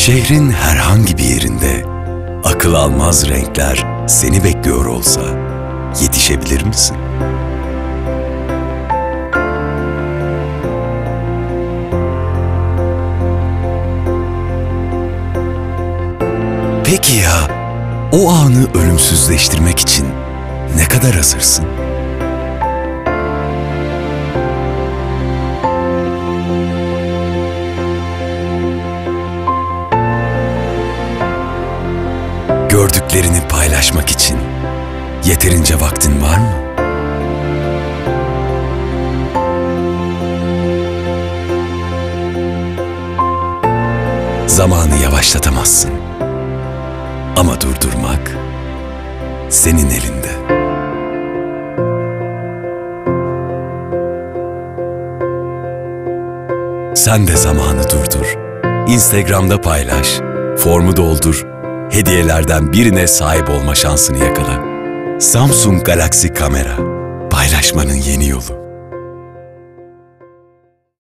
Şehrin herhangi bir yerinde akıl almaz renkler seni bekliyor olsa yetişebilir misin? Peki ya o anı ölümsüzleştirmek için ne kadar hazırsın? Gördüklerini paylaşmak için yeterince vaktin var mı? Zamanı yavaşlatamazsın. Ama durdurmak senin elinde. Sen de zamanı durdur. Instagram'da paylaş, formu doldur, hediyelerden birine sahip olma şansını yakala. Samsung Galaxy Kamera, paylaşmanın yeni yolu.